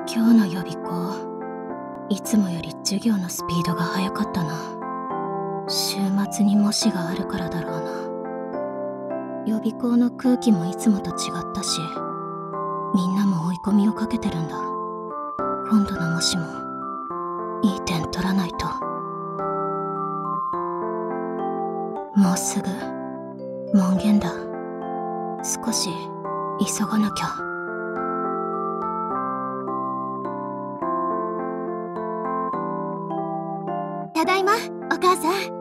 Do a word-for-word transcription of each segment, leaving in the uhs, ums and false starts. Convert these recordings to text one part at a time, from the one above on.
今日の予備校、いつもより授業のスピードが速かったな。週末に模試があるからだろうな。予備校の空気もいつもと違ったし、みんなも追い込みをかけてるんだ。今度の模試もいい点取らないと。もうすぐ門限だ。少し急がなきゃ。 ただいま、お母さん。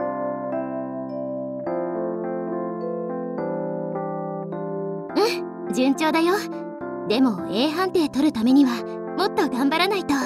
うん、順調だよ。でも A 判定取るためにはもっと頑張らないと。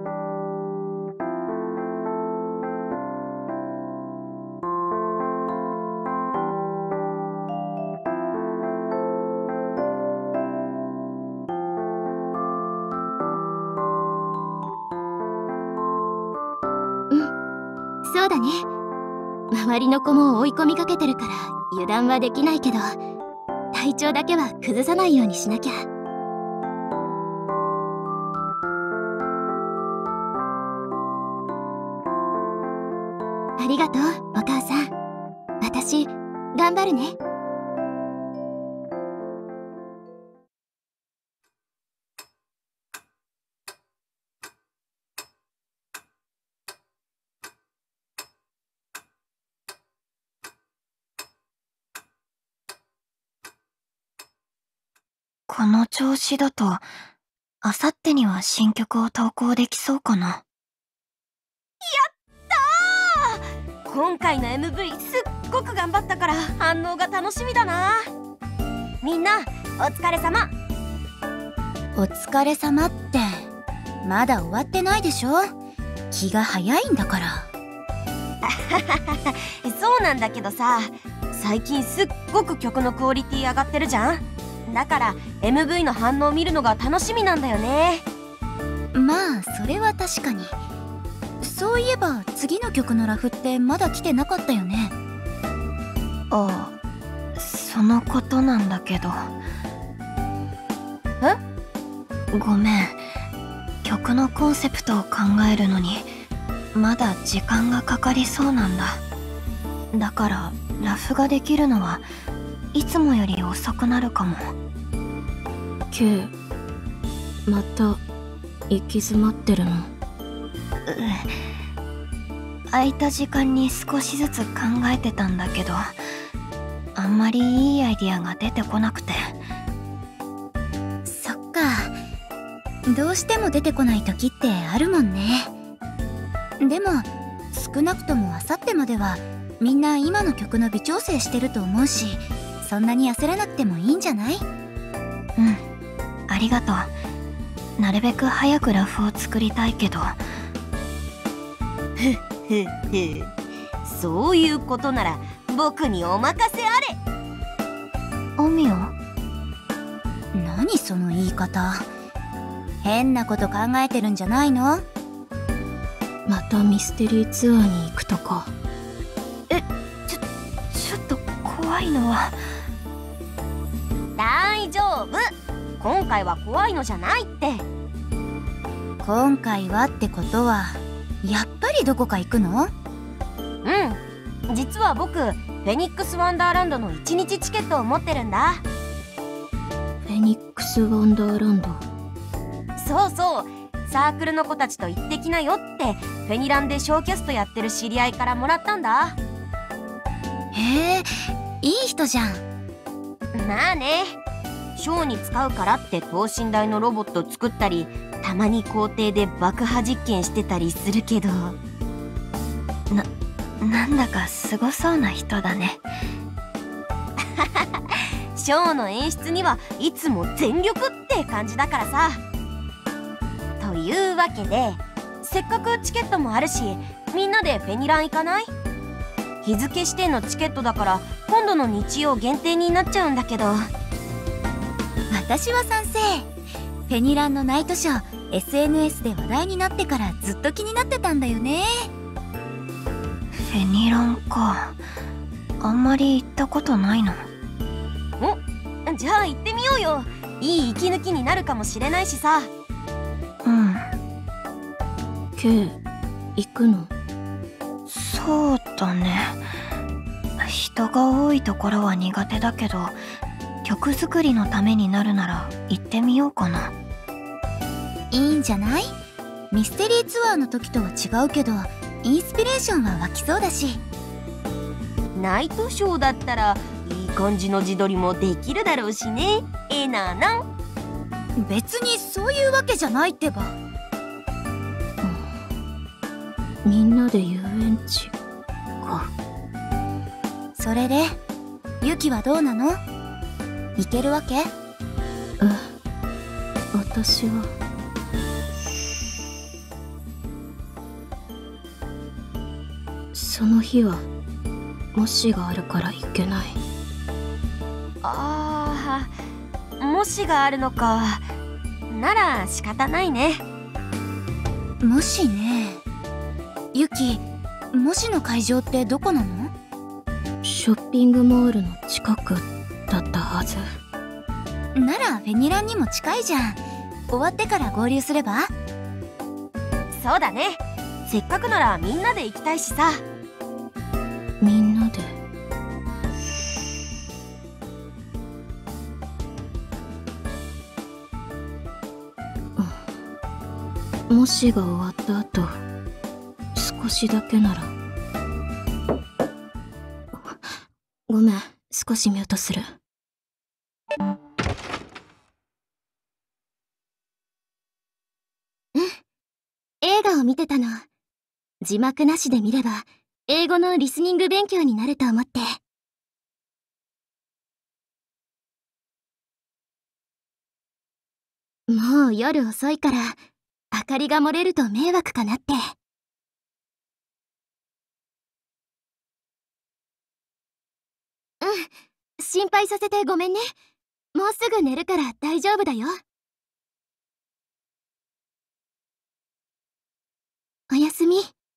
そうだね。周りの子も追い込みかけてるから油断はできないけど、体調だけは崩さないようにしなきゃ。ありがとう、お母さん。私、頑張るね。 この調子だと、あさってには新曲を投稿できそうかな。やったー！今回の エムブイ すっごく頑張ったから反応が楽しみだな。みんな、お疲れ様。 お疲れ様って、まだ終わってないでしょ？気が早いんだから。 そうなんだけどさ、最近すっごく曲のクオリティ上がってるじゃん。だから エムブイ の反応を見るのが楽しみなんだよね。 まあそれは確かに。そういえば次の曲のラフってまだ来てなかったよね。 ああ、そのことなんだけど。 え？ ごめん。曲のコンセプトを考えるのにまだ時間がかかりそうなんだ。だからラフができるのはいつもより遅くなるかも。 Q、また行き詰まってるの？ う空いた時間に少しずつ考えてたんだけど、あんまりいいアイディアが出てこなくて。 そっか、どうしても出てこない時ってあるもんね。でも少なくともあさってまではみんな今の曲の微調整してると思うし、そんなに焦らなくてもいいんじゃない？ うん、ありがとう。なるべく早くラフを作りたいけど。 ふっふっふ、そういうことなら僕にお任せあれ。 オミオ？ 何その言い方。変なこと考えてるんじゃないの？ またミステリーツアーに行くとか。 え、ちょ、ちょっと怖いのは。 大丈夫。今回は怖いのじゃないって。 今回はってことはやっぱりどこか行くの？ うん、実は僕フェニックスワンダーランドのいちにちチケットを持ってるんだ。 フェニックスワンダーランド。 そうそう、サークルの子たちと行ってきなよってフェニランでショーキャストやってる知り合いからもらったんだ。 へえ、いい人じゃん。 まあね、ショーに使うからって等身大のロボット作ったり、たまに校庭で爆破実験してたりするけど。 な、なんだかすごそうな人だね。 ショーの演出にはいつも全力って感じだからさ。というわけで、せっかくチケットもあるし、みんなでフェニラン行かない？日付指定のチケットだから今度の日曜限定になっちゃうんだけど。 私は賛成。フェニランのナイトショー エスエヌエス で話題になってからずっと気になってたんだよね。 フェニランか。あんまり行ったことないの。 お、じゃあ行ってみようよ。いい息抜きになるかもしれないしさ。 K、行くの？ そうだね。人が多いところは苦手だけど、曲作りのためになるなら行ってみようかな。 いいんじゃない？ミステリーツアーの時とは違うけど、インスピレーションは湧きそうだし。 ナイトショーだったらいい感じの自撮りもできるだろうしね。えななん。 別にそういうわけじゃないってば。 みんなで遊園地か。 それでユキはどうなの？行けるわけ？ え、私はその日は模試があるから行けない。 ああ、模試があるのか。なら仕方ないね。 もしね。ユキ、模試の会場ってどこなの？ ショッピングモールの近くだったはず。 ならフェニランにも近いじゃん。終わってから合流すれば？ そうだね。せっかくならみんなで行きたいしさ。 みんなで。うん、模試が終わった後、少しだけなら。ごめん、少しミュートする。 うん、映画を見てたの。字幕なしで見れば英語のリスニング勉強になると思って。もう夜遅いから明かりが漏れると迷惑かなって。うん、心配させてごめんね。もうすぐ寝るから大丈夫だよ。おやすみ。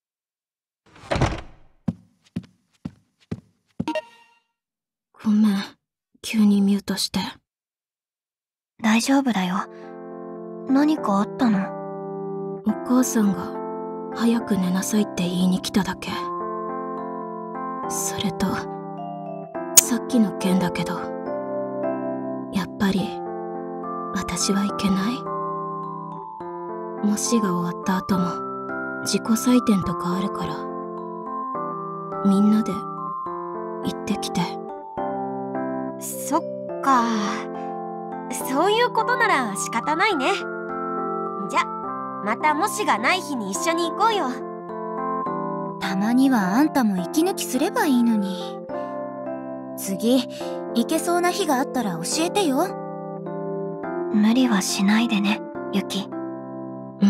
ごめん、急にミュートして。 大丈夫だよ。何かあったの？ お母さんが早く寝なさいって言いに来ただけ。それとさっきの件だけど、やっぱり私はいけない。模試が終わった後も自己採点とかあるから、みんなで行ってきて。 そっか、そういうことなら仕方ないね。じゃ、また模試がない日に一緒に行こうよ。 たまにはあんたも息抜きすればいいのに。次行けそうな日があったら教えてよ。 無理はしないでね、ユキ。 うん、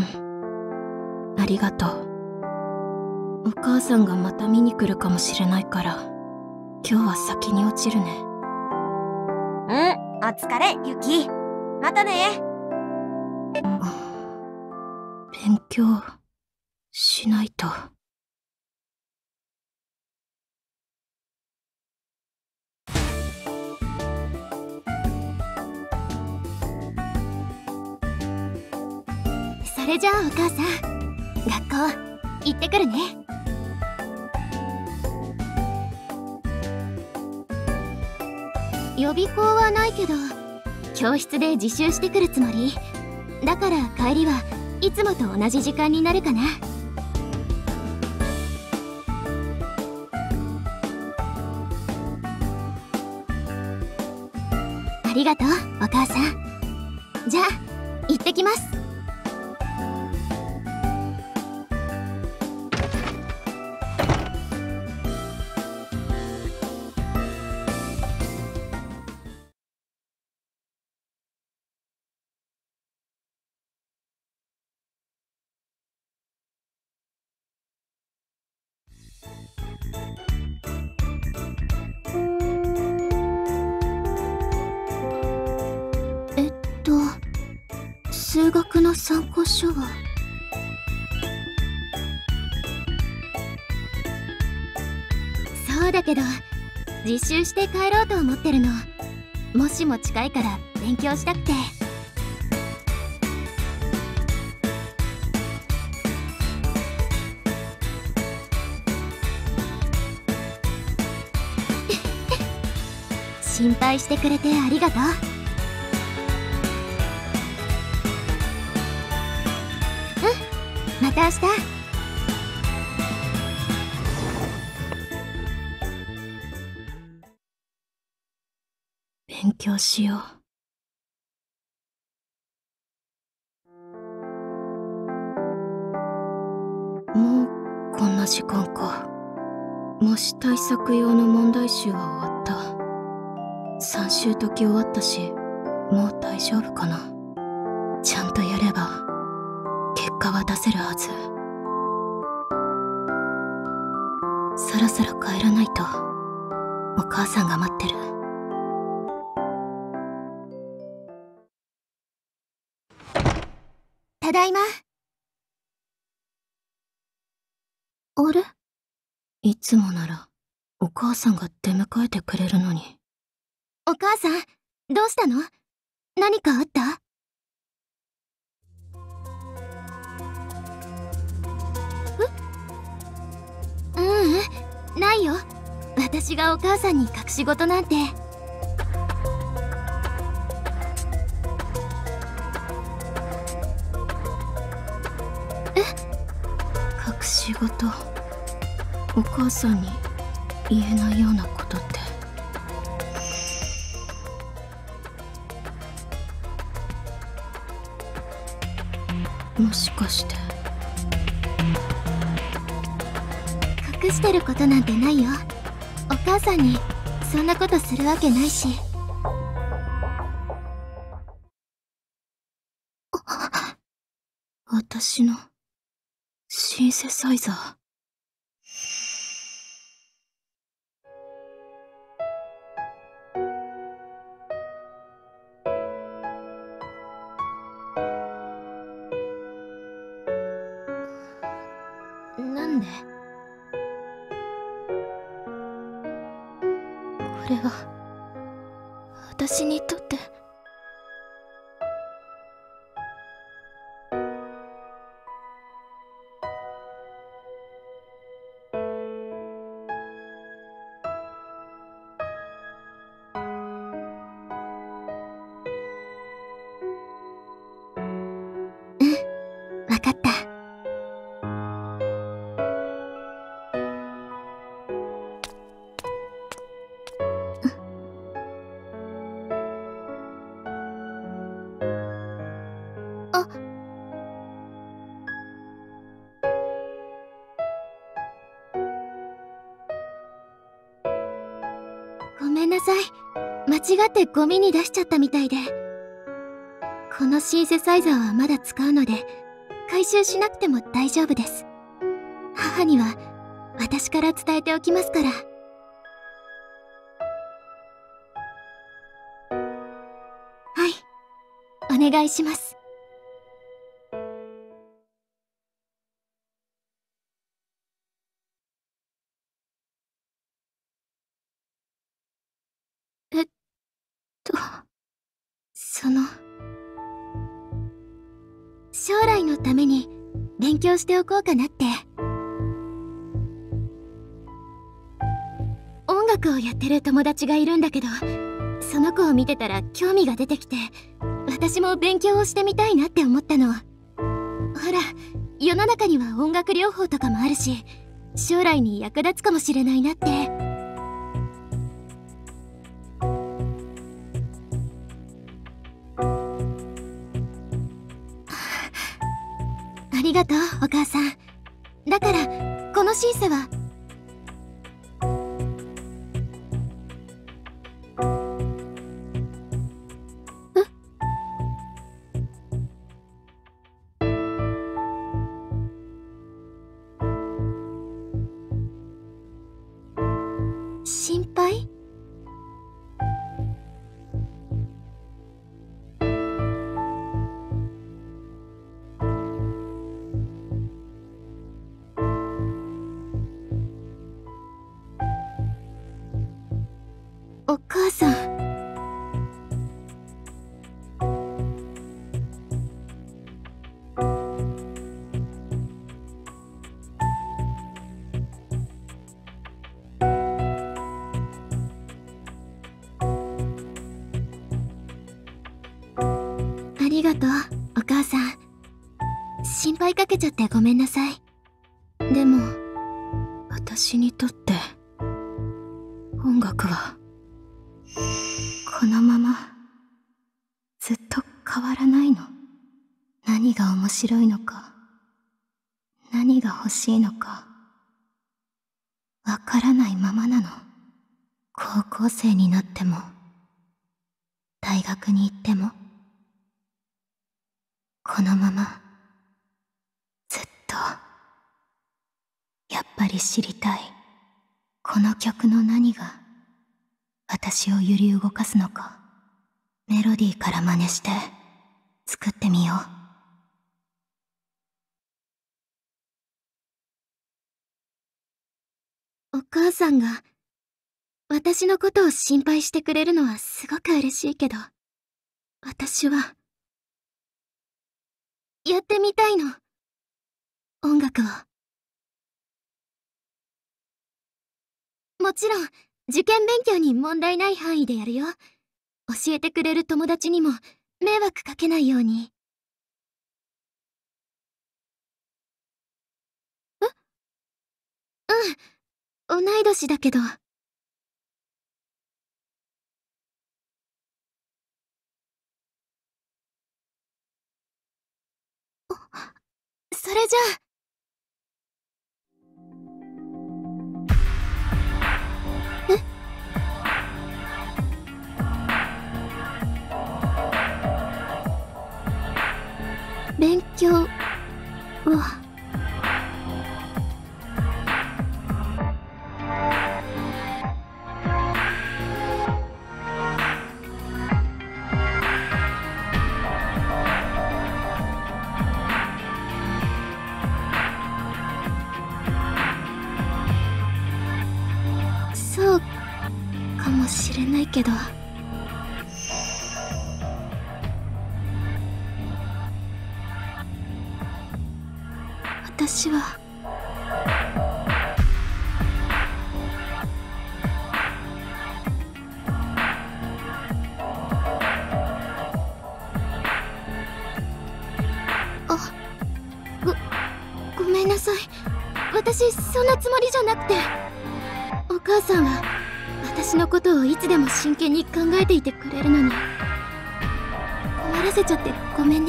ありがとう。お母さんがまた見に来るかもしれないから、今日は先に落ちるね。 うん、お疲れ、ユキ。またね。 勉強しないと。 それじゃあお母さん、学校行ってくるね。予備校はないけど教室で自習してくるつもりだから、帰りはいつもと同じ時間になるかな。ありがとうお母さん。じゃあ行ってきます。数学の参考書は？そうだけど自習して帰ろうと思ってるの。もしも近いから勉強したくて。 心配してくれてありがとう。うん、また明日。 勉強しよう。もうこんな時間か。模試対策用の問題集は終わった。さん週解き終わったし、もう大丈夫かな。ちゃんとやれば結果は出せるはず。そろそろ帰らないとお母さんが待ってる。 ただいま。 あれ？いつもならお母さんが出迎えてくれるのに。 お母さん、どうしたの？何かあった？ううんうん、ないよ。私がお母さんに隠し事なんて。え？ 隠し事？お母さんに言えないようなことって。もしかして隠してることなんてないよ。お母さんにそんなことするわけないし。 私のシンセサイザー。 なんで？ これは私にとってわかった。あ、ごめんなさい。間違ってゴミに出しちゃったみたいで。このシンセサイザーはまだ使うので回収しなくても大丈夫です。母には私から伝えておきますから。はい、お願いします。 えっとその将来のために勉強しておこうかなって。音楽をやってる友達がいるんだけど、その子を見てたら興味が出てきて、私も勉強をしてみたいなって思ったの。ほら、世の中には音楽療法とかもあるし、将来に役立つかもしれないなって。ありがとう、お母さん。だからこのシンセは心配？ りがとう、お母さん。心配かけちゃってごめんなさい。でも、 私にとって音楽はこのままずっと変わらないの。何が面白いのか、何が欲しいのかわからないままなの。高校生になっても大学に行ってもこのままずっと。やっぱり知りたい。この曲の何が私を揺り動かすのか。メロディーから真似して作ってみよお母さんが私のことを心配してくれるのはすごく嬉しいけど、私はやってみたいの、音楽を。もちろん受験勉強に問題ない範囲でやるよ。教えてくれる友達にも迷惑かけないように。え？うん、同い年だけど。それじゃあ。勉強はそうかもしれないけど、私はあ、ご、ごめんなさい。私そんなつもりじゃなくて。お母さんは私のことをいつでも真剣に考えていてくれるのに困らせちゃってごめんね。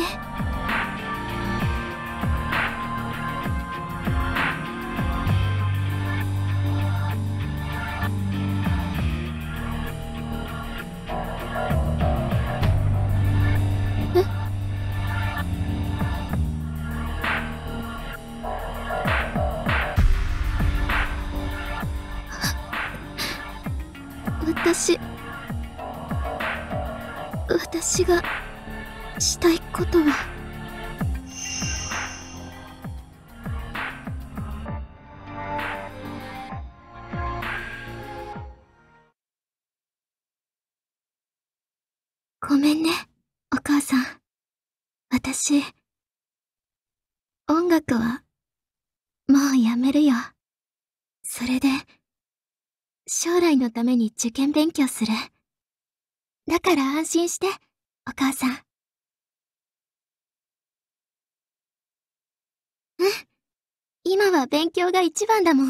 私私がしたいことはごめんね、お母さん。私音楽はもうやめるよ。それで将来のために受験勉強する。だから安心して、お母さん。うん。今は勉強が一番だもん。うん、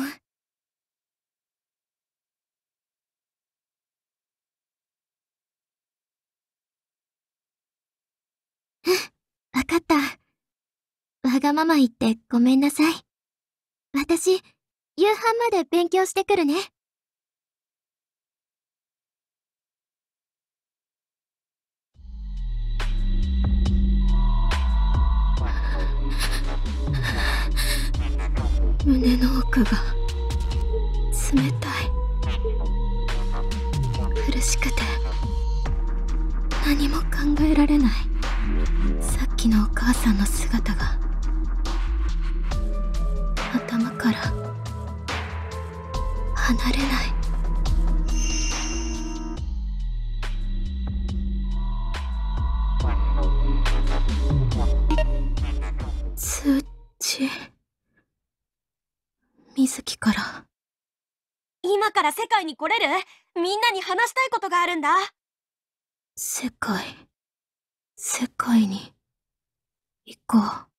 わかった。わがまま言ってごめんなさい。私、夕飯まで勉強してくるね。 胸の奥が冷たい。苦しくて何も考えられない。さっきのお母さんの姿が頭から離れない。通知。水木から。 今から世界に来れる？みんなに話したいことがあるんだ。 世界。 世界に行こう。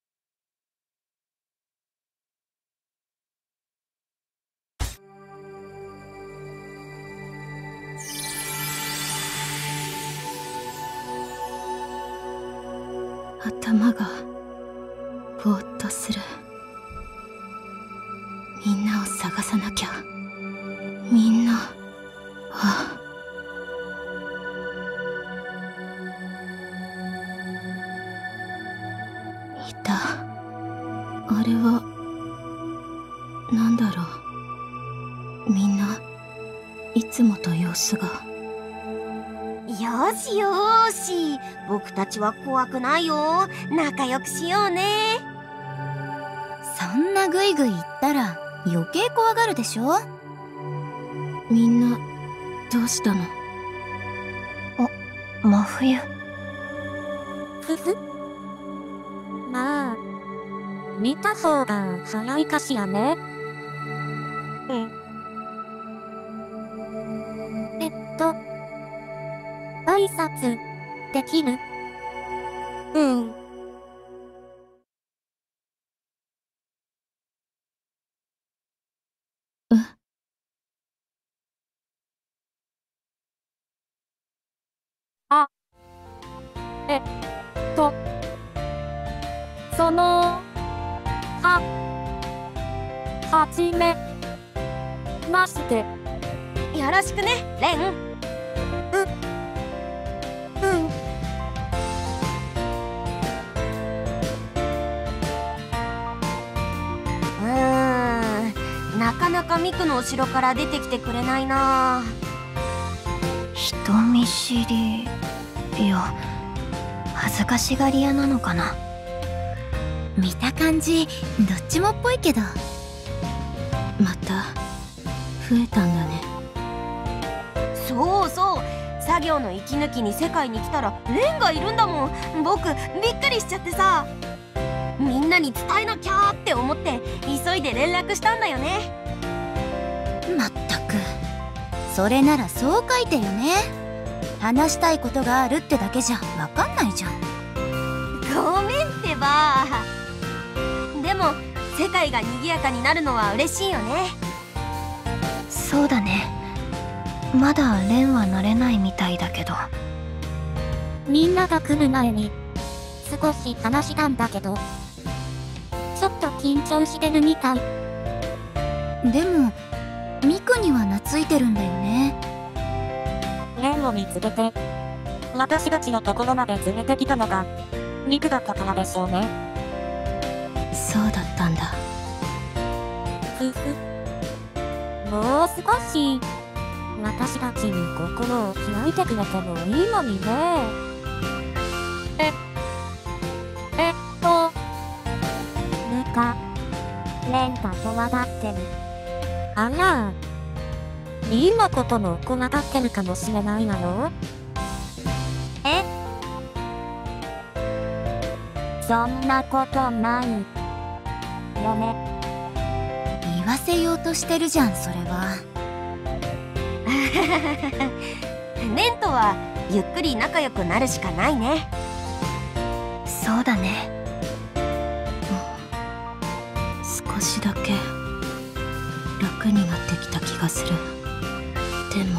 頭がぼーっとする。みんなを探さなきゃ。みんなはいた。あれはなんだろう。みんないつもと様子が。 よーしよーし、僕たちは怖くないよ。仲良くしようね。 そんなグイグイ言ったら余計怖がるでしょ。 みんなどうしたの？ お、真冬。 ふふ。まあ、見た方が早いかしらね。 うん。 えっと、挨拶できる？うん。 え？ あ、えっと、その、は、はじめまして。 よろしくね、レン。 う、うん。 うーん、なかなかミクの後ろから出てきてくれないな。 人見知り、いや、恥ずかしがり屋なのかな。 見た感じどっちもっぽいけど。 また増えたんだね。 そうそう、作業の息抜きに世界に来たらレンがいるんだもん。僕びっくりしちゃってさ、みんなに伝えなきゃって思って急いで連絡したんだよね。 まったく、それならそう書いてよね。話したいことがあるってだけじゃわかんないじゃん。 ごめんってば。でも世界が賑やかになるのは嬉しいよね。 そうだね。まだレンは慣れないみたいだけど。 みんなが来る前に少し話したんだけど、ちょっと緊張してるみたい。 でもミクには懐いてるんだよね。 レンを見つけて私たちのところまで連れてきたのがミクだったからでしょうね。 そうだったんだ。 ふふ。もう少し私たちに心を開いてくれてもいいのにね。え、えっと、ルカ、レンが怖がってる。あら、リンのことも怖がってるかもしれないわよ。 え？ そんなことないよね。 言わせようとしてるじゃん、それは。 レンとはゆっくり仲良くなるしかないね。 そうだね。 少しだけ楽になってきた気がする。でも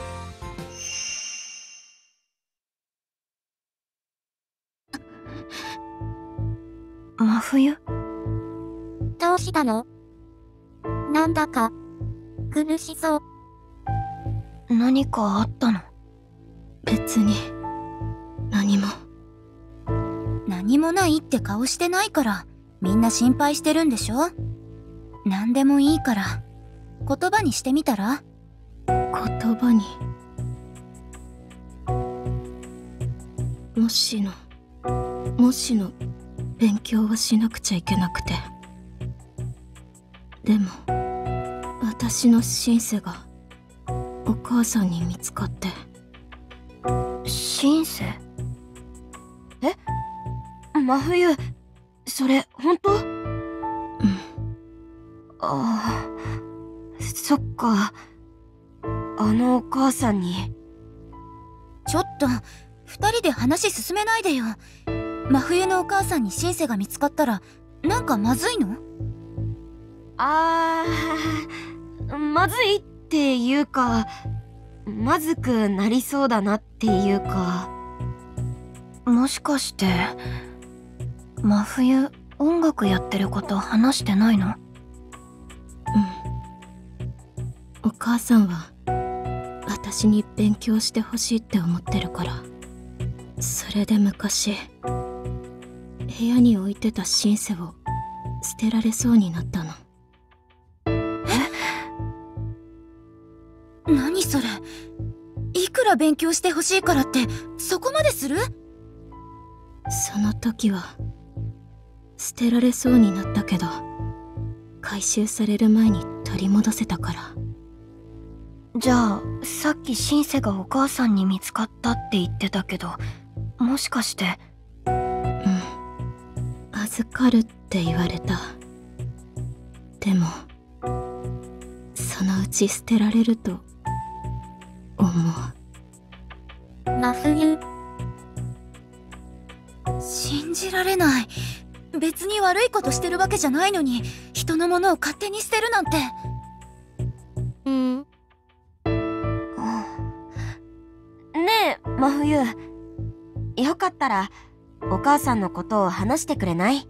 真冬？ どうしたの？なんだか苦しそう。 何かあったの？ 別に何も。 何もないって顔してないからみんな心配してるんでしょ。何でもいいから言葉にしてみたら？ 言葉に。もしのもしの勉強はしなくちゃいけなくて。でも私のシンセがお母さんに見つかって。 シンセ？ え？真冬、それ本当？ うん。 ああ、そっか。あのお母さんに。 ちょっと二人で話進めないでよ。真冬のお母さんにシンセが見つかったらなんかまずいの？ あー、まずいっていうか、まずくなりそうだなっていうか。 もしかして真冬音楽やってること話してないの？ うん。お母さんは私に勉強してほしいって思ってるから。それで昔部屋に置いてたシンセを捨てられそうになったの。 何それ？いくら勉強してほしいからってそこまでする？ その時は捨てられそうになったけど、回収される前に取り戻せたから。 じゃあさっきシンセがお母さんに見つかったって言ってたけど、もしかして。 うん、預かるって言われた。でもそのうち捨てられると思う。 真冬。 信じられない。別に悪いことしてるわけじゃないのに人のものを勝手に捨てるなんて。 うん。 ねえ、真冬。よかったらお母さんのことを話してくれない？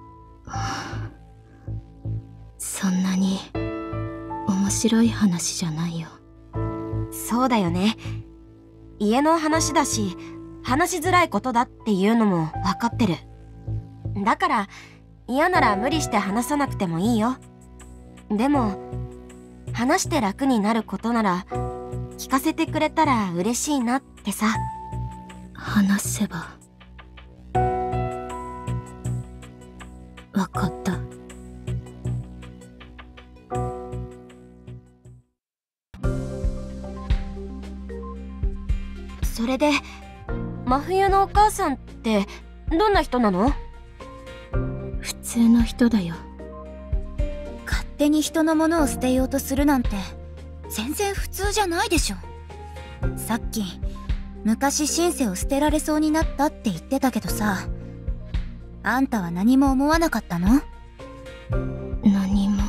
そんなに面白い話じゃないよ。 そうだよね。家の話だし、話しづらいことだっていうのも分かってる。だから嫌なら無理して話さなくてもいいよ。でも話して楽になることなら聞かせてくれたら嬉しいなってさ。 話せば。わかった。 それで真冬のお母さんってどんな人なの？ 普通の人だよ。 勝手に人のものを捨てようとするなんて全然普通じゃないでしょ。さっき昔シンセを捨てられそうになったって言ってたけどさ、あんたは何も思わなかったの？ 何も。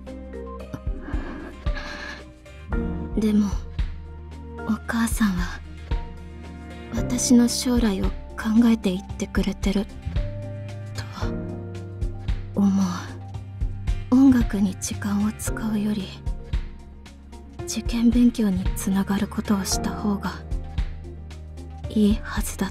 でもお母さんは私の将来を考えていってくれてると思う。音楽に時間を使うより受験勉強につながることをした方がいいはずだって。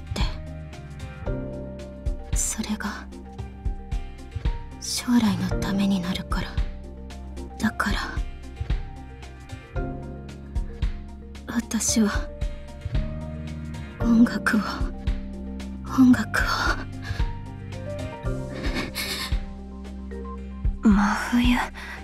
それが将来のためになるから。だから私は音楽を音楽を真冬。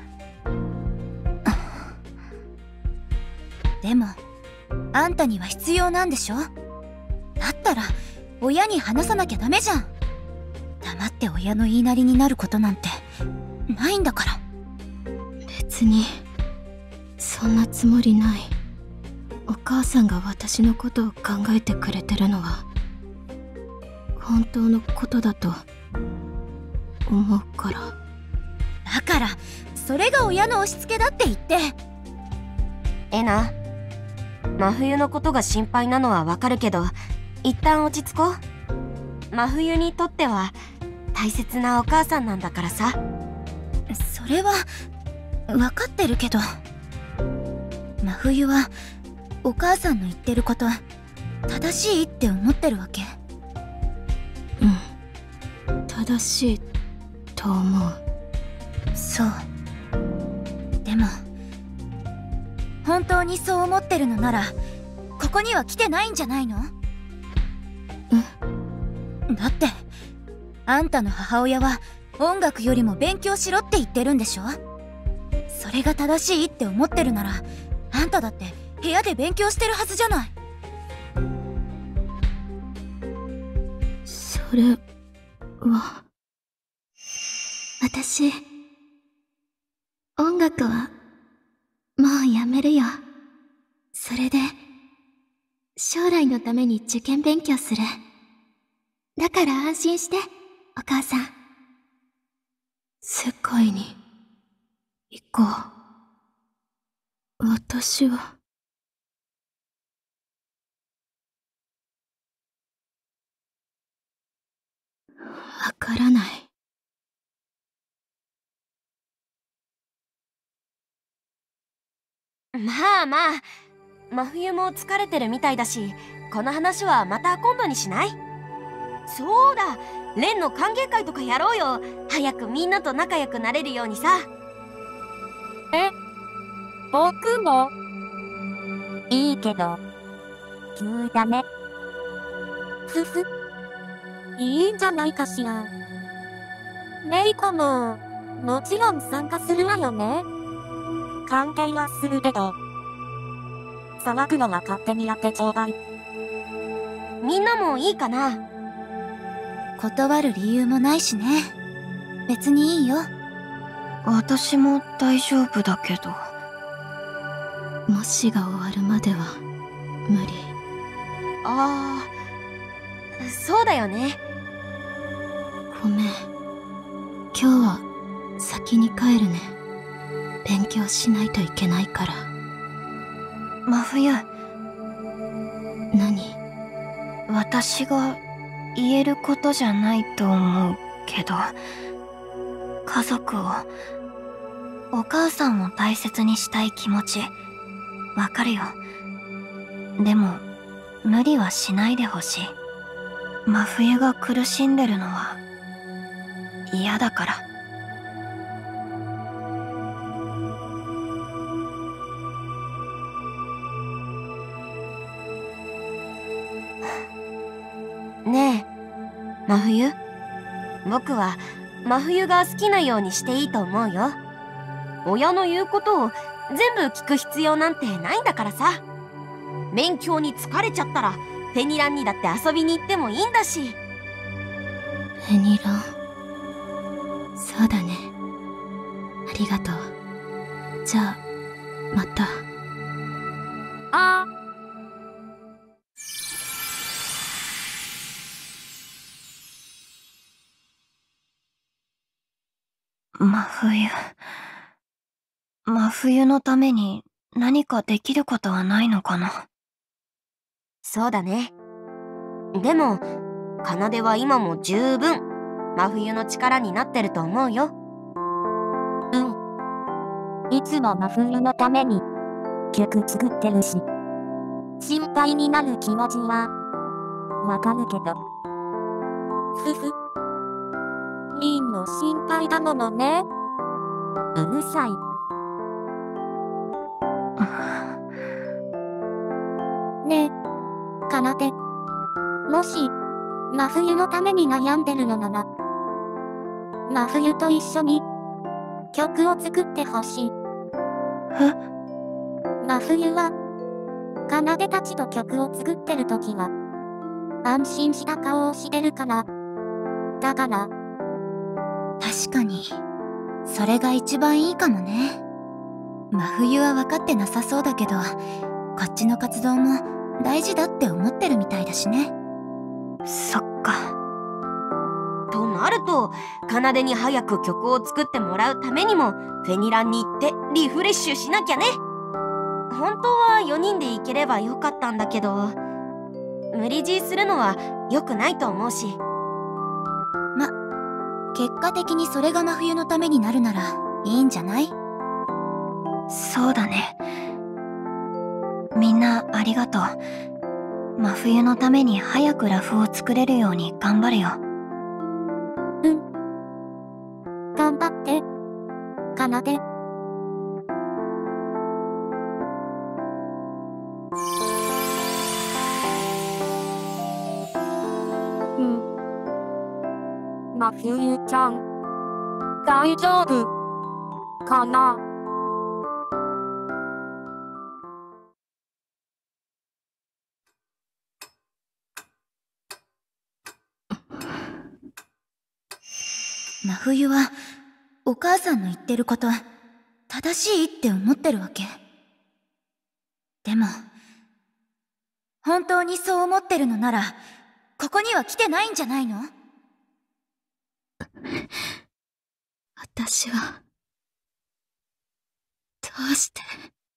でもあんたには必要なんでしょ？だったら親に話さなきゃダメじゃん。黙って親の言いなりになることなんてないんだから。 別にそんなつもりない。お母さんが私のことを考えてくれてるのは本当のことだと思うから。 だからそれが親の押し付けだって言って。 えな、真冬のことが心配なのはわかるけど、一旦落ち着こう。真冬にとっては大切なお母さんなんだからさ。 それは分かってるけど、真冬はお母さんの言ってること正しいって思ってるわけ？ うん、正しいと思う。 そう。でも本当にそう思ってるのならここには来てないんじゃないの？ うん。 だってあんたの母親は音楽よりも勉強しろって言ってるんでしょ？それが正しいって思ってるならあんただって部屋で勉強してるはずじゃない。 それは私音楽はもうやめるよ。それで将来のために受験勉強する。だから安心して、お母さん。世界に行こう。私は。わからない。 まあまあ、真冬も疲れてるみたいだし、この話はまた今度にしない？そうだ、レンの歓迎会とかやろうよ。早くみんなと仲良くなれるようにさ。 え、僕もいいけど、急だね。ふふ。いいんじゃないかしら。メイコも、もちろん参加するわよね。関係はするけど、騒ぐのは勝手にやってちょうだい。 みんなもいいかな？ 断る理由もないしね。別にいいよ。 私も大丈夫だけど。 模試が終わるまでは無理。 ああ、そうだよね。 ごめん。今日は先に帰るね。勉強しないといけないから。 真冬、 何？ 私が言えることじゃないと思うけど、家族を、お母さんを大切にしたい気持ち、わかるよ。でも、無理はしないでほしい。真冬が苦しんでるのは、嫌だから。 ねえ、真冬。僕は真冬が好きなようにしていいと思うよ。親の言うことを全部聞く必要なんてないんだからさ。勉強に疲れちゃったらフェニランにだって遊びに行ってもいいんだし。 フェニラン。そうだね。ありがとう。じゃあ、また。 あー。 真冬。真冬のために何かできることはないのかな。 そうだね。でも、奏は今も十分真冬の力になってると思うよ。 うん。いつも真冬のために曲作ってるし、心配になる気持ちはわかるけど。ふふ。リンの心配だものね。うるさい。ねえ、奏。もし、真冬のために悩んでるのなら、真冬と一緒に曲を作ってほしい。 え？ 真冬は、奏たちと曲を作ってるときは、安心した顔をしてるから。だから、 確かに、それが一番いいかもね。真冬は分かってなさそうだけど、こっちの活動も大事だって思ってるみたいだしね。 そっか。 となると、奏に早く曲を作ってもらうためにもフェニランに行ってリフレッシュしなきゃね。本当はよにんで行ければよかったんだけど、無理強いするのは良くないと思うし。 ま、結果的にそれが真冬のためになるならいいんじゃない？ そうだね。みんなありがとう。真冬のために早くラフを作れるように頑張るよ。 うん。頑張って、奏。うん。真冬ちゃん、大丈夫かな？ 真冬は、お母さんの言ってること、正しいって思ってるわけ。でも、 本当にそう思ってるのなら、ここには来てないんじゃないの？ 私は、どうして。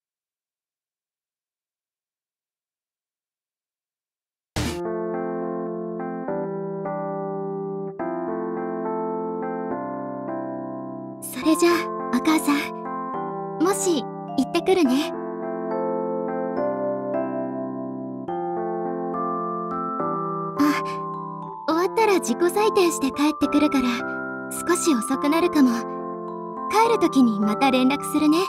それじゃあ、お母さん、もし、行ってくるね。あ、終わったら自己採点して帰ってくるから、少し遅くなるかも。帰るときにまた連絡するね。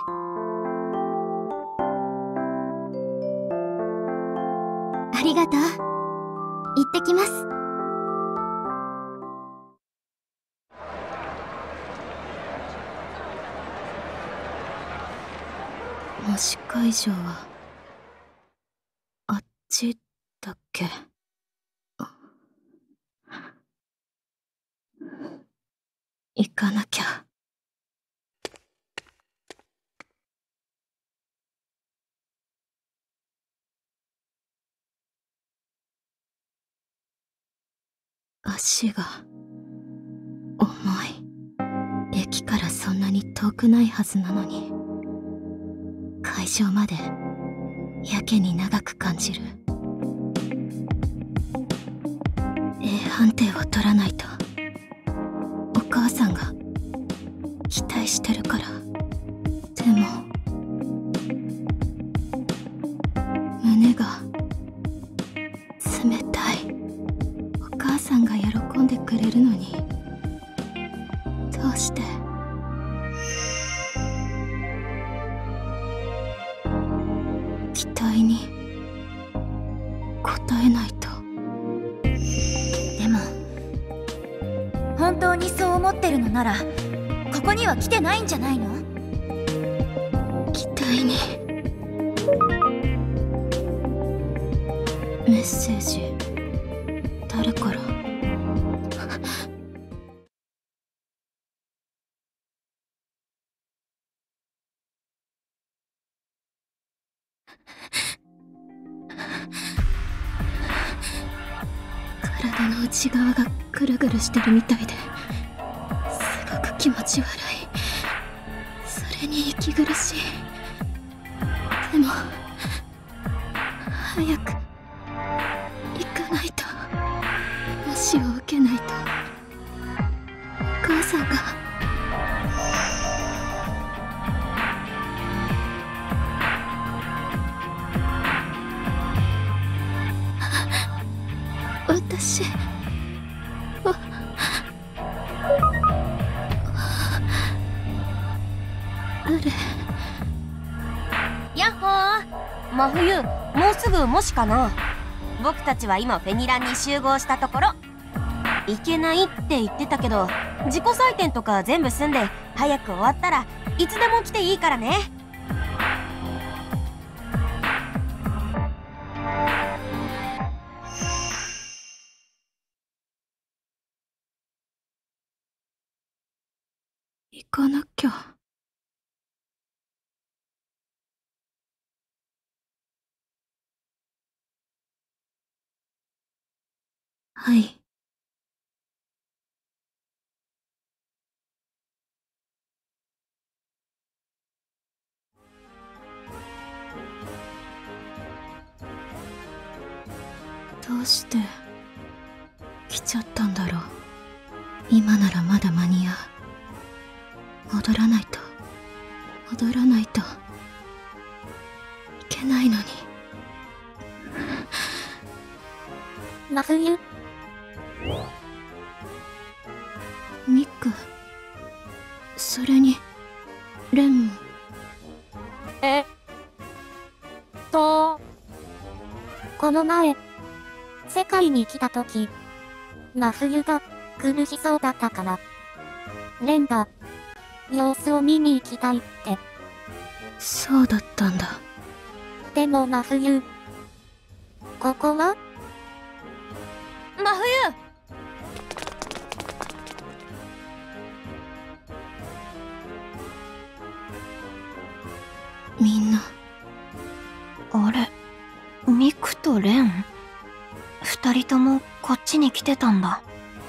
ありがとう。行ってきます。模試会場はあっちだっけ？行かなきゃ。足が重い。駅からそんなに遠くないはずなのに、会場までやけに長く感じる。A 判定を取らないとお母さんが期待してるから。でも胸が冷たい。お母さんが喜んでくれるのに、どうして。期待に応えないと。 でも本当にそう思ってるのなら、ここには来てないんじゃないの？ 期待に。メッセージ、誰から？体の内側がぐるぐるしてるみたいで、すごく気持ち悪い。それに息苦しい。でも早く行かないと。模試を受けないと。お母さんが私はあれ。 やっほー、真冬、もうすぐ模試かな。僕たちは今フェニランに集合したところ。行けないって言ってたけど、自己採点とか全部済んで早く終わったらいつでも来ていいからね。 行かなきゃ。はい。どうして来ちゃったんだろう。今ならまだ間に合う。戻らないと戻らないといけないのに。 真冬。 ミク、それにレンも。 えっとこの前世界に来た時、真冬が苦しそうだったからレンが様子を見に行きたいって。 そうだったんだ。 でも真冬、ここは真冬。 みんな。 あれ、ミクっとレン、二人ともこっちに来てたんだ。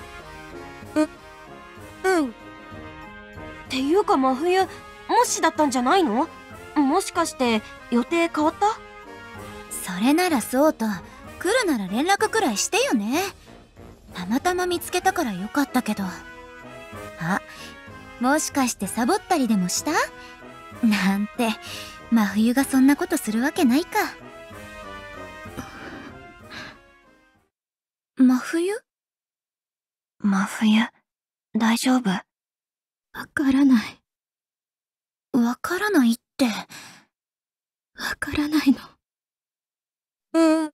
うんっていうか真冬もしだったんじゃないの？もしかして予定変わった？ それならそうと、来るなら連絡くらいしてよね。たまたま見つけたからよかったけど。あ、もしかしてサボったりでもした？なんて、真冬がそんなことするわけないか。真冬？ 真冬、大丈夫？ わからない。 わからないって。 わからないの。 うん。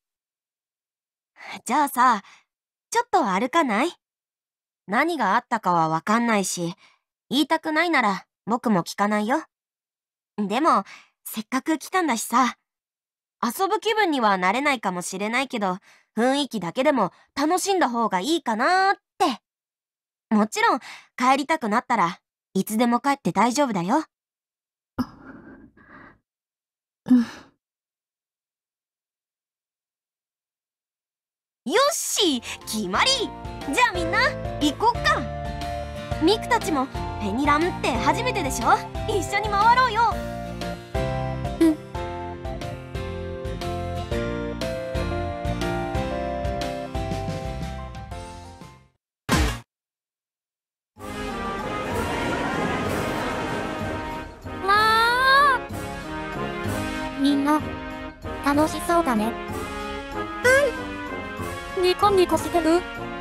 じゃあさ、ちょっと歩かない？何があったかはわかんないし、言いたくないなら僕も聞かないよ。でも、せっかく来たんだしさ、遊ぶ気分にはなれないかもしれないけど、雰囲気だけでも楽しんだ方がいいかなーって。もちろん、帰りたくなったらいつでも帰って大丈夫だよ。 うん。 よっし決まり。じゃあみんな行こっか。ミクたちもフェニランって初めてでしょ？一緒に回ろうよ。 まあみんな楽しそうだね。うん。ニコニコしてる？ やっ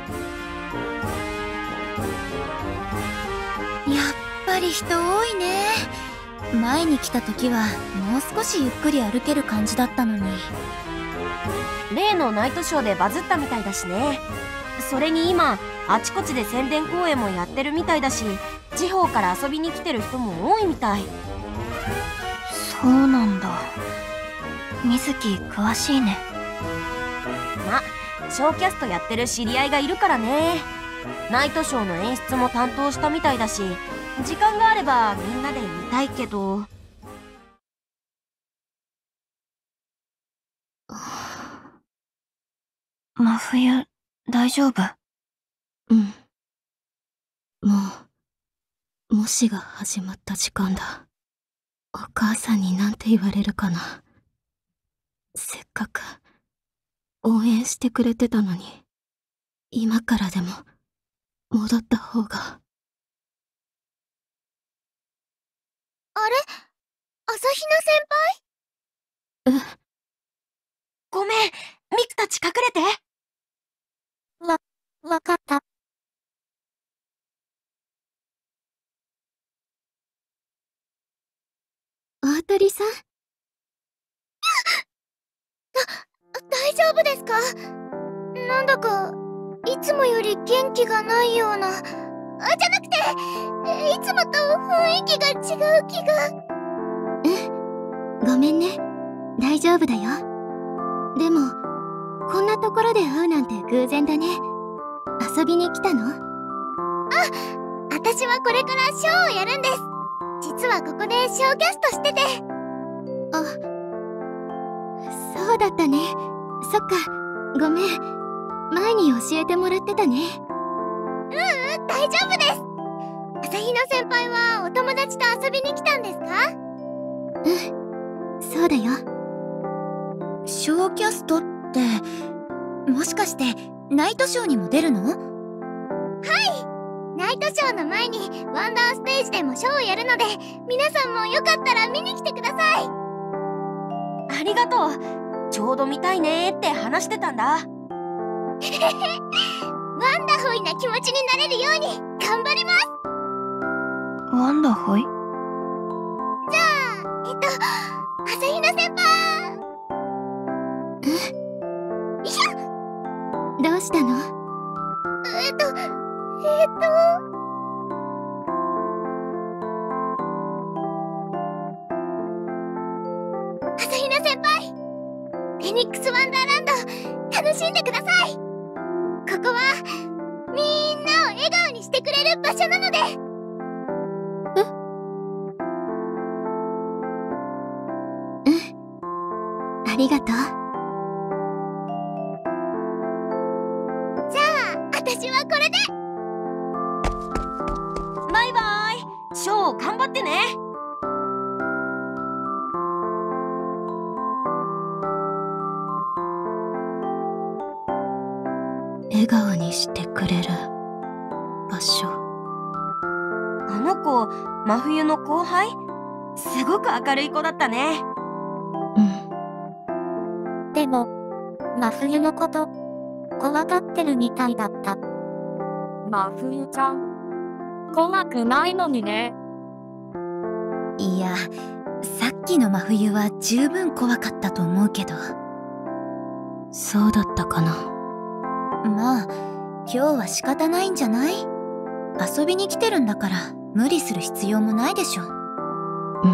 ぱり人多いね。前に来た時はもう少しゆっくり歩ける感じだったのに。 例のナイトショーでバズったみたいだしね。それに今あちこちで宣伝公演もやってるみたいだし、地方から遊びに来てる人も多いみたい。 そうなんだ。水木詳しいね。 ま、ショーキャストやってる知り合いがいるからね。ナイトショーの演出も担当したみたいだし、時間があればみんなで見たいけど。 真冬、大丈夫？ うん。もう、模試が始まった時間だ。お母さんになんて言われるかな。せっかく、応援してくれてたのに、今からでも、戻った方が。 あれ？朝比奈先輩？ え、 ごめん、ミクたち隠れて。 わ、わかった。 大鳥さん？ 大丈夫ですか？なんだかいつもより元気がないような。あ、じゃなくて、いつもと雰囲気が違う気が。 うん、ごめんね。大丈夫だよ。でもこんなところで会うなんて偶然だね。遊びに来たの？ あ、私はこれからショーをやるんです。実はここでショーキャストしてて。 あ、そうだったね。そっか、ごめん。前に教えてもらってたね。 ううん、大丈夫です。朝比奈先輩はお友達と遊びに来たんですか？ うん、そうだよ。 ショーキャストって、もしかしてナイトショーにも出るの？はい、ナイトショーの前にワンダーステージでもショーをやるので、皆さんもよかったら見に来てください。 ありがとう。ちょうど見たいねーって話してたんだ。 ワンダホイな気持ちになれるように頑張ります。 ワンダホイ？ じゃあ、えっと、朝比奈先輩。いや、 どうしたの？ えっと、えっと。朝比奈先輩、フェニックスワンダーランド、楽しんでください。ここは、みんなを笑顔にしてくれる場所なので。 うん、ありがとう。 私はこれで。 バイバイ。ショー頑張ってね。 笑顔にしてくれる場所。 あの子、真冬の後輩？すごく明るい子だったね。 うん。 でも、真冬のこと、怖がってるみたいだった。真冬ちゃん、怖くないのにね。 いや、さっきの真冬は十分怖かったと思うけど。 そうだったかな。 まあ、今日は仕方ないんじゃない？遊びに来てるんだから無理する必要もないでしょ。 うん。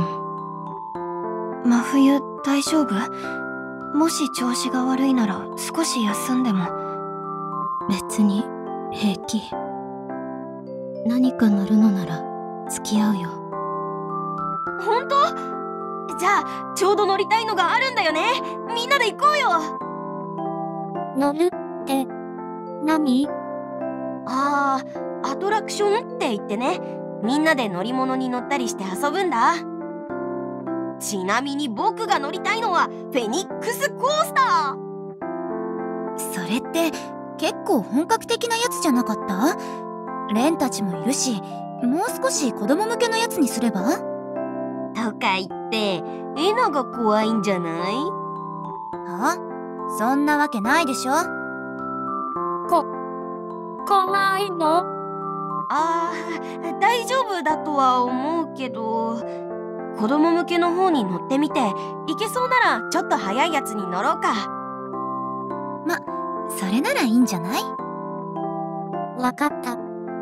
真冬大丈夫？もし調子が悪いなら少し休んでも。 別に平気。何か乗るのなら付き合うよ。 ほんと？じゃあちょうど乗りたいのがあるんだよね。みんなで行こうよ。 乗るって何？ ああ、アトラクションって言ってね、みんなで乗り物に乗ったりして遊ぶんだ。ちなみに僕が乗りたいのはフェニックスコースター。 それって結構本格的なやつじゃなかった？レンたちもいるし、もう少し子供向けのやつにすれば？ とか言ってエナが怖いんじゃない？ あ？そんなわけないでしょ。 こ、怖いの？ あー、大丈夫だとは思うけど、子供向けの方に乗ってみて、いけそうならちょっと早いやつに乗ろうか。 ま、それならいいんじゃない？ わかった。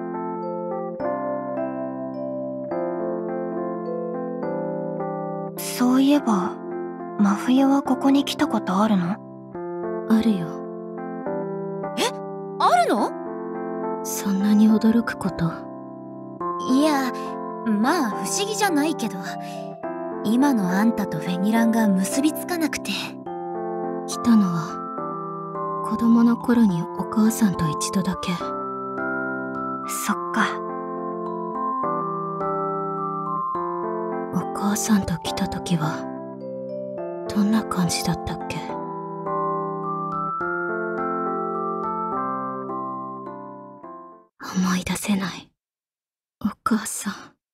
そういえば、真冬はここに来たことあるの？ あるよ。 あるの？ そんなに驚くこと？ いや、まあ不思議じゃないけど、今のあんたとフェニランが結びつかなくて。 来たのは子供の頃にお母さんと一度だけ。 そっか。 お母さんと来た時はどんな感じだったっけ？思い出せない。お母さん。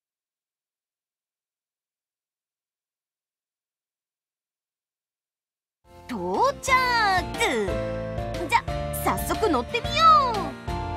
到着。じゃ、早速乗ってみよう。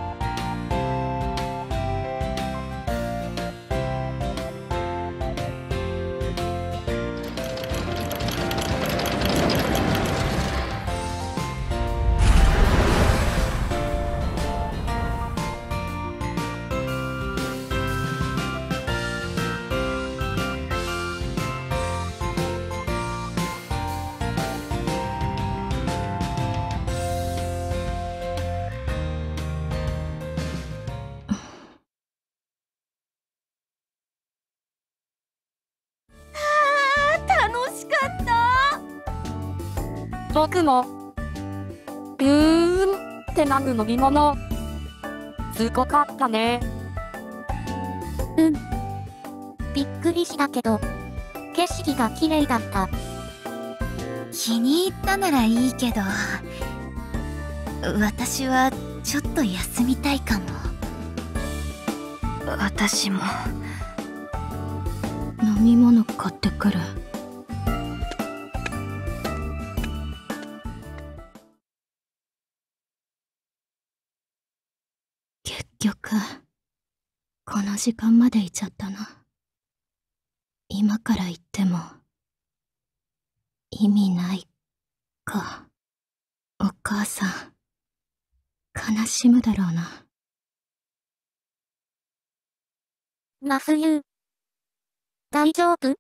僕も、ビューンってなる乗り物、すごかったね。うん。びっくりしたけど、景色が綺麗だった。 気に入ったならいいけど、私はちょっと休みたいかも。 私も。 飲み物買ってくる。結局この時間までいちゃったな。今から言っても意味ないか。お母さん悲しむだろうな。 真冬、大丈夫？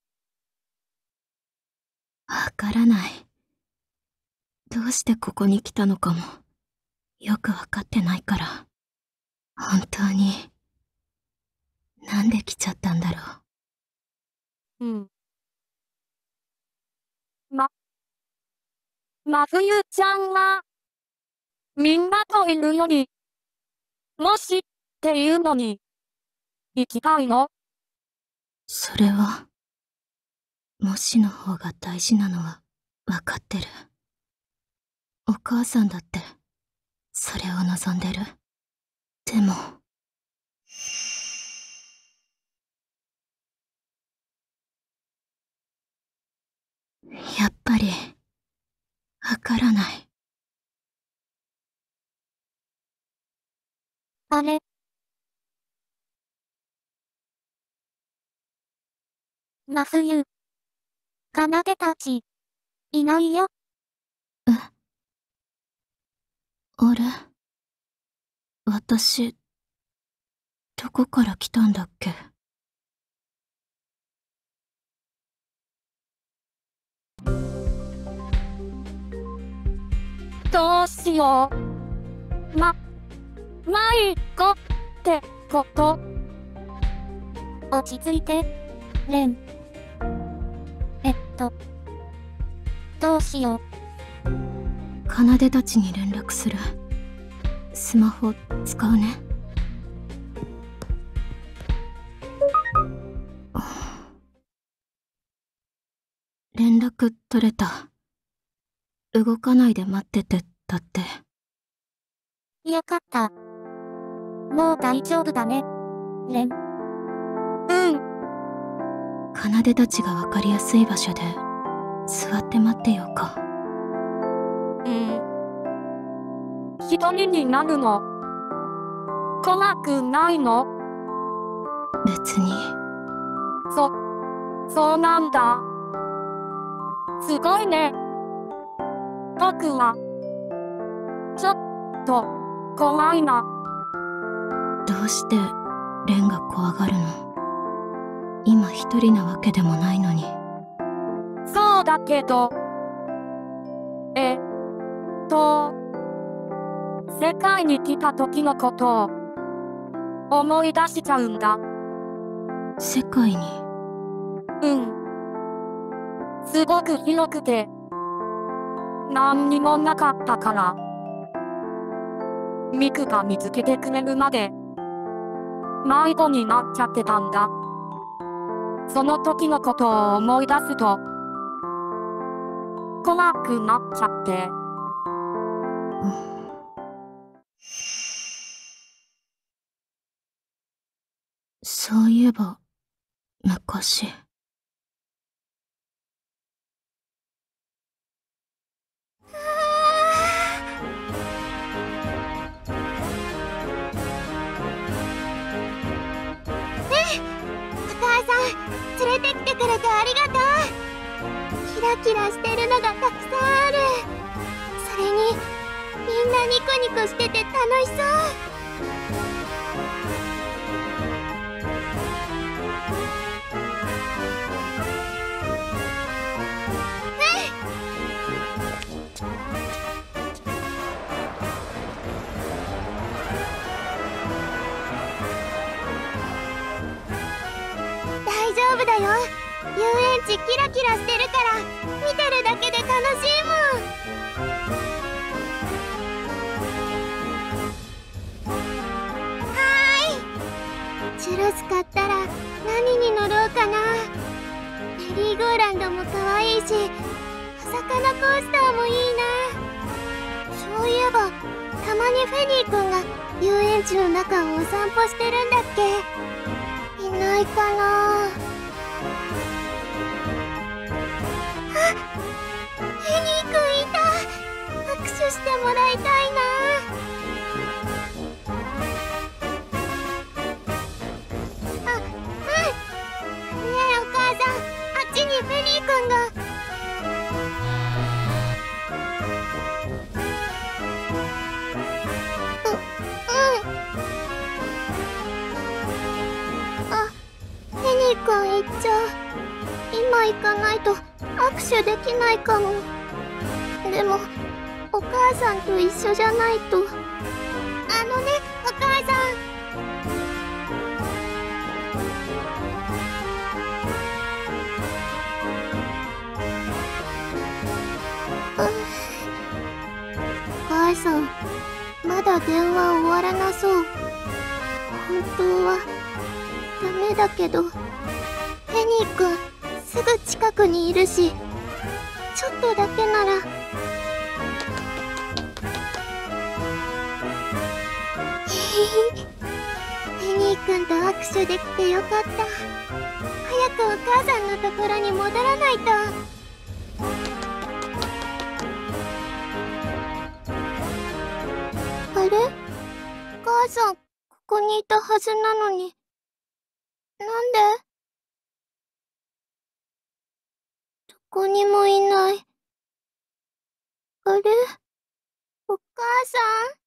わからない。どうしてここに来たのかもよくわかってないから。本当になんで来ちゃったんだろう。うん。ま、真冬ちゃんは、みんなといるより、 もしっていうのに、行きたいの？ それは、もしの方が大事なのはわかってる。お母さんだって、それを望んでる。でも、やっぱり、わからない。 あれ？真冬。奏たち、いないよ。 え？あれ？私、どこから来たんだっけ？ どうしよう。ま、迷子ってこと？落ち着いて、レン。えっと、どうしよう。 奏たちに連絡する。スマホ使うね。連絡取れた。動かないで待ってて、だって。 よかった。もう大丈夫だね、レン。うん。 奏たちがわかりやすい場所で、座って待ってようか。 うん。一人になるの？怖くないの？ 別に。 そ、そうなんだ。すごいね。僕は、ちょっと、怖いな。 どうして、レンが怖がるの？今一人なわけでもないのに。 そうだけど、えっと、世界に来た時のことを、思い出しちゃうんだ。 世界に？ うん。すごく広くて、何にもなかったから。ミクが見つけてくれるまで、迷子になっちゃってたんだ。その時のことを思い出すと、怖くなっちゃって。 うん、そういえば、昔。 連れてきてくれてありがとう。キラキラしてるのがたくさんある。それにみんなニコニコしてて楽しそう。大丈夫だよ。遊園地キラキラしてるから見てるだけで楽しいもん。はーい。チュロス買ったら何に乗ろうかな。メリーゴーランドも可愛いし、お魚コースターもいいな。そういえばたまにフェニー君が遊園地の中をお散歩してるんだっけ。いないかな。あ、フェニー君いた。握手してもらいたいな。あ、うん。ねえお母さん、あっちにフェニー君が。う、うん。あ、フェニー君行っちゃう。今行かないと握手できないかも。でもお母さんと一緒じゃないと。あのね、お母さん。お母さん、まだだ電話終わらなそう。本当はダメだけど、フェニー君すぐ近くにいるし、ちょっとだけなら。フェニー君と握手できてよかった。早くお母さんのところに戻らないと。あれ？お母さん、ここにいたはずなのに。なんで？どこにもいない。あれ？お母さん？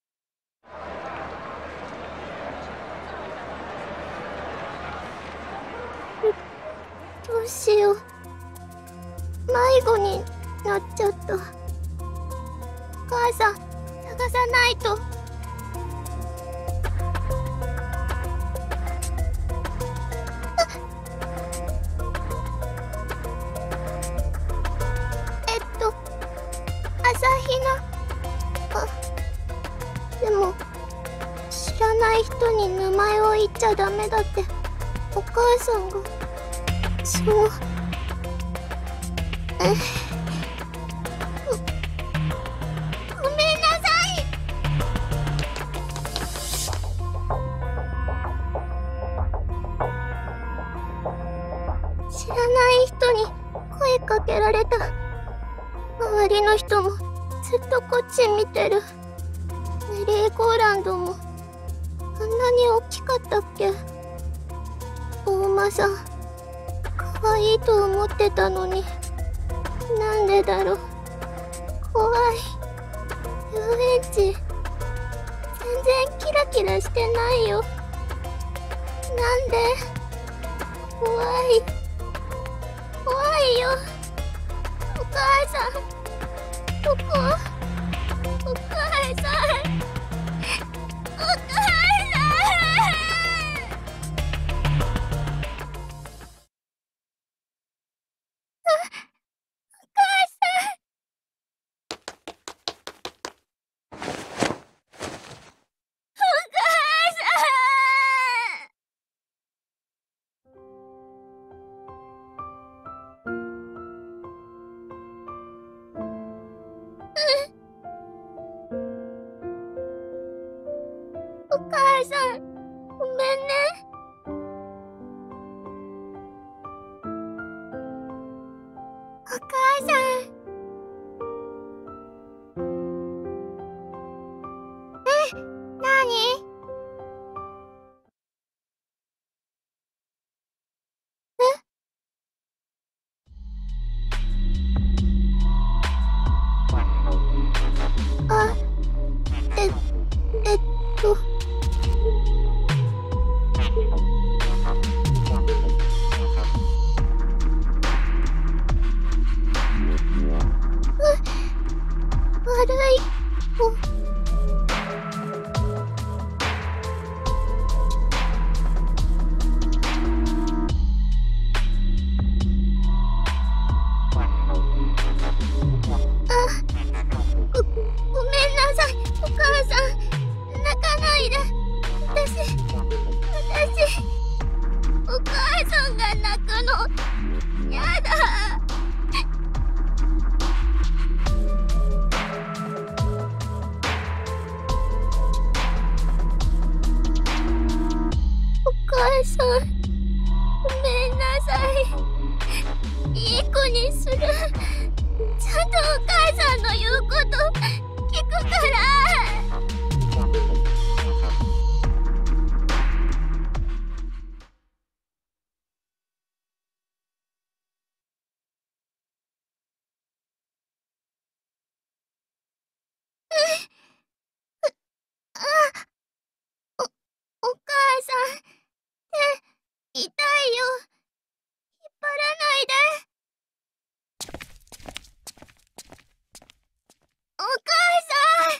ど、どうしよう。迷子になっちゃった。お母さん、探さないと。えっと、朝日奈。あ、でも、知らない人に名前を言っちゃダメだって、お母さんが。そう。え、ご、ごめんなさい。知らない人に声かけられた。周りの人もずっとこっち見てる。メリーゴーランドもあんなに大きかったっけ。お馬さん可愛いと思ってたのに、なんでだろう。怖い。遊園地全然キラキラしてないよ。なんで？怖い怖いよ。お母さん、どこ？お母さん、お母さん。お母さん、ごめんね。お母さん。え、なに？え？あ、え、えっと。悪い子。あ、ご、ごめんなさい、お母さん。泣かないで。私、私、お母さんが泣くの。やだ。お母さん、ごめんなさい。いい子にする。ちゃんとお母さんの言うこと聞くから。お、お母さん、手、痛いよ。引っ張らないで。お母さん。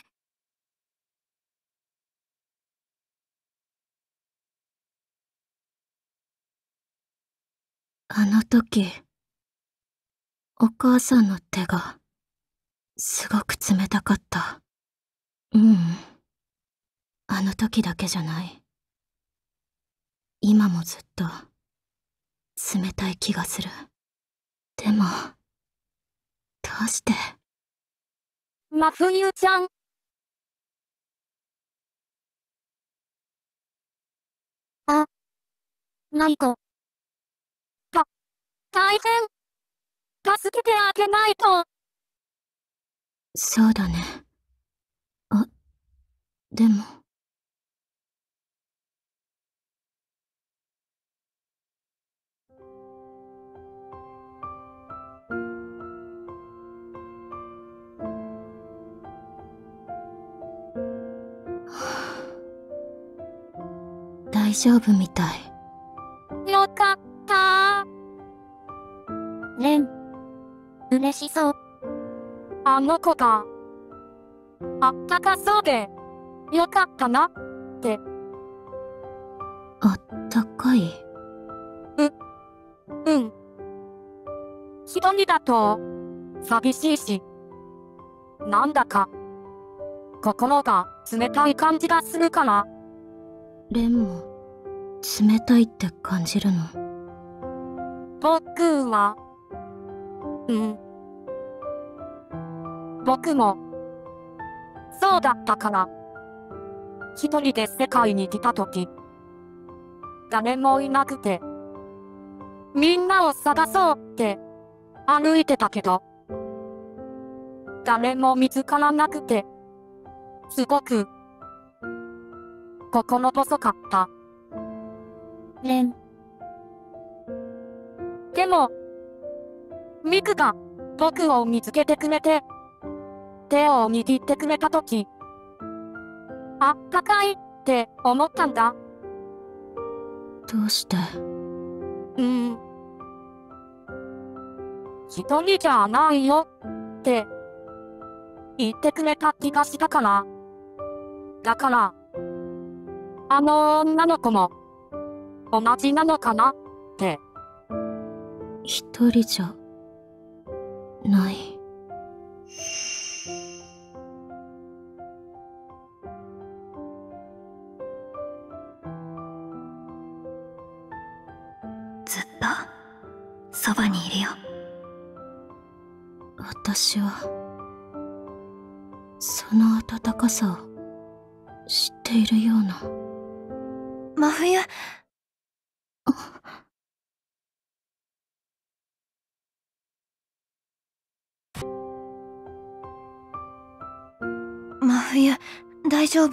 あの時、お母さんの手がすごく冷たかった。ううん、 あの時だけじゃない。今もずっと冷たい気がする。でも、どうして。 真冬ちゃん。あ、ないと。た、大変。助けてあげないと。 そうだね。あ、でも。大丈夫みたい。 よかったー。レン、嬉しそう。あの子が、あったかそうで、よかったな、って。 あったかい？ う、うん。一人だと、寂しいし、なんだか、心が冷たい感じがするから。 レンも、冷たいって感じるの？ 僕は、うん。僕も、そうだったから。一人で世界に来たとき、誰もいなくて、みんなを探そうって歩いてたけど、誰も見つからなくて、すごく、心細かった。レン。でも、ミクが僕を見つけてくれて、手を握ってくれたとき、あったかいって思ったんだ。 どうして？ うーん。一人じゃないよって言ってくれた気がしたから。だから、あの女の子も同じなのかなって。 一人じゃない。 ずっとそばにいるよ。 私はその温かさを知っているような。 真冬。真冬、大丈夫？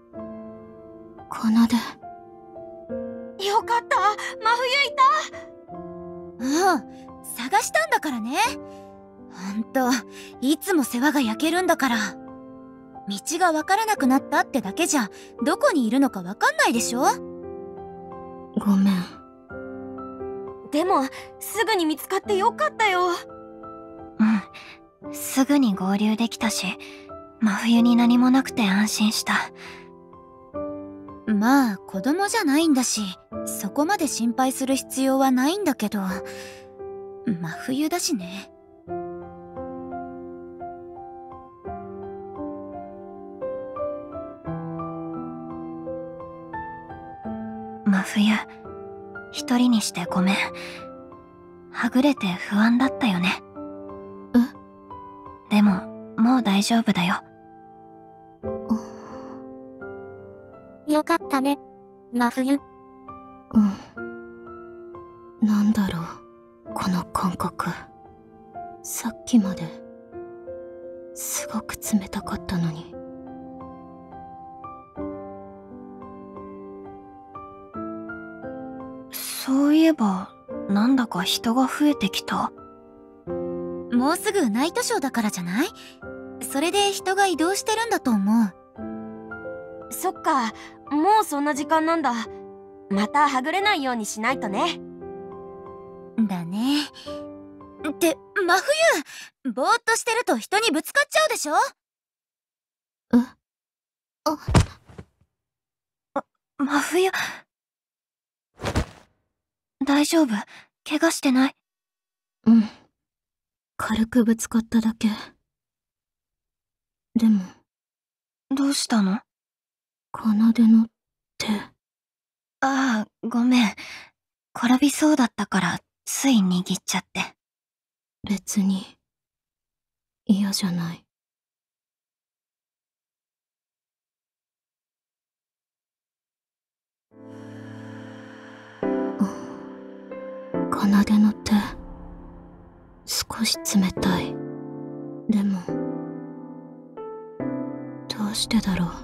奏で。 よかった、真冬いた。 うん、探したんだからね。ほんと、いつも世話が焼けるんだから。道がわからなくなったってだけじゃ、どこにいるのかわかんないでしょ？ ごめん。 でも、すぐに見つかってよかったよ。 うん、すぐに合流できたし、真冬に何もなくて安心した。 まあ、子供じゃないんだし、そこまで心配する必要はないんだけど、真冬だしね。 真冬、一人にしてごめん。はぐれて不安だったよね。 え？ でも、もう大丈夫だよ。 よかったね、真冬。 うん。なんだろう、この感覚。さっきまで、すごく冷たかったのに。 そういえば、なんだか人が増えてきた。 もうすぐナイトショーだからじゃない？それで人が移動してるんだと思う。 そっか、もうそんな時間なんだ。またはぐれないようにしないとね。 だね。って真冬、ぼーっとしてると人にぶつかっちゃうでしょ？ え？ あ、真冬。大丈夫？怪我してない？ うん。軽くぶつかっただけ。でも。 どうしたの？ 奏の手。 ああ、ごめん。転びそうだったからつい握っちゃって。 別に嫌じゃない。奏の手、少し冷たい。でもどうしてだろう。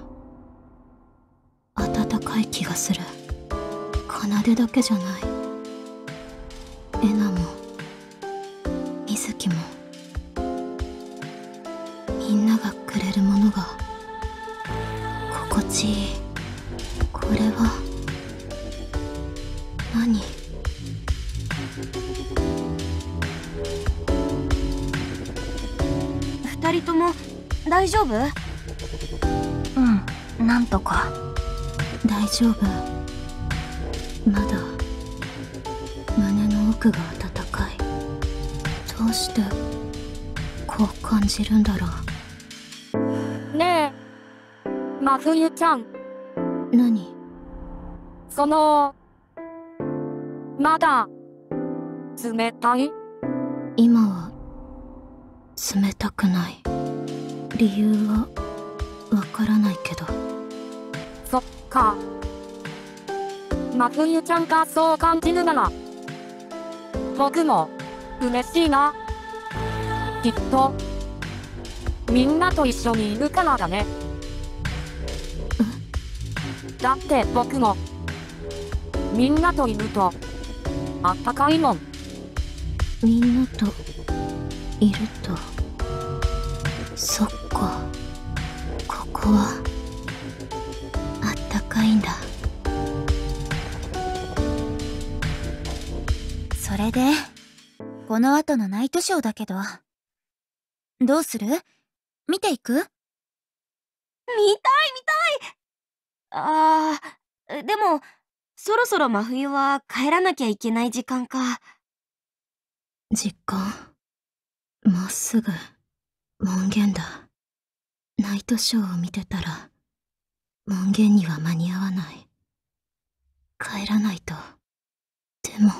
暖かい気がする。奏だけじゃない。エナも水木も、みんながくれるものが心地いい。これは何？ 二人とも大丈夫？ うん、なんとか。 大丈夫。まだ胸の奥が温かい。どうしてこう感じるんだろねえ、真冬ちゃん。 う。何？ その、まだ、冷たい？ 今は冷たくない。理由はわからないけど。 そっか。真冬ちゃんがそう感じるなら、僕も嬉しいな。きっと、みんなと一緒にいるからだね。だって僕も、みんなといると、あったかいもん。 みんなといると。そっか、ここはあったかいんだ。 それでこの後のナイトショーだけど、どうする？見ていく？ 見たい見たい。あー、でも、そろそろ真冬は帰らなきゃいけない時間か。 時間、もうすぐ門限だ。ナイトショーを見てたら門限には間に合わない。帰らないと。でも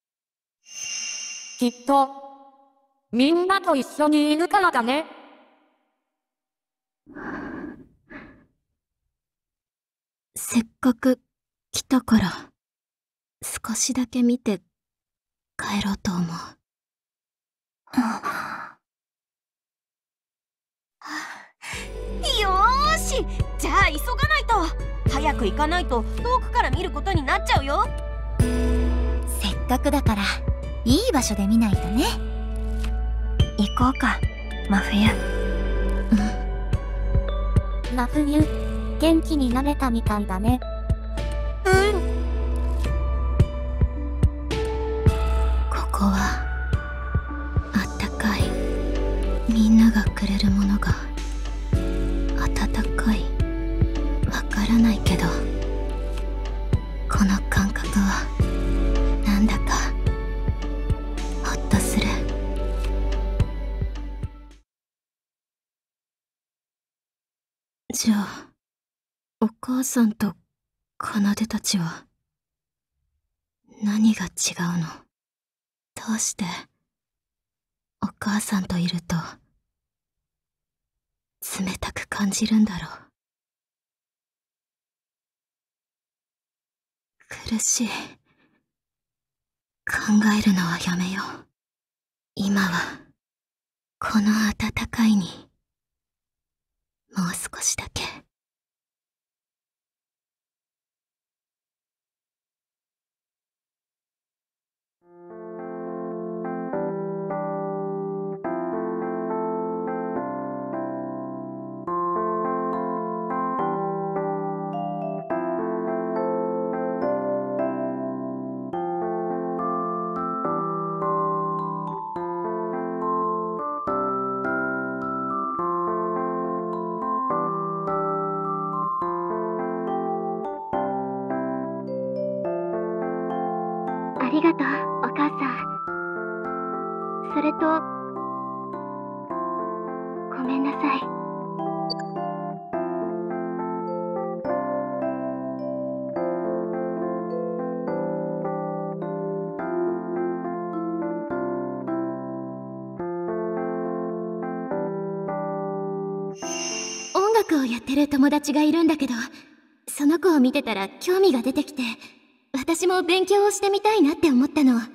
きっと、みんなと一緒にいるからだね。 せっかく来たから少しだけ見て帰ろうと思う。 よーし、じゃあ急がないと。早く行かないと遠くから見ることになっちゃうよ。 せっかくだからいい場所で見ないとね。 行こうか、真冬。 真冬、元気になれたみたいだね。 うん。 ここはあったかい。みんながくれるものが温かい。わからないけど、この感覚はなんだかほっとする。じゃあお母さんと奏たちは何が違うの？どうしてお母さんといると冷たく感じるんだろう。苦しい。考えるのはやめよう。今はこの暖かいにもう少しだけ。 ありがとう、お母さん。それと、ごめんなさい。 楽をやってる友達がいるんだけど、その子を見てたら興味が出てきて、私も勉強をしてみたいなって思ったの。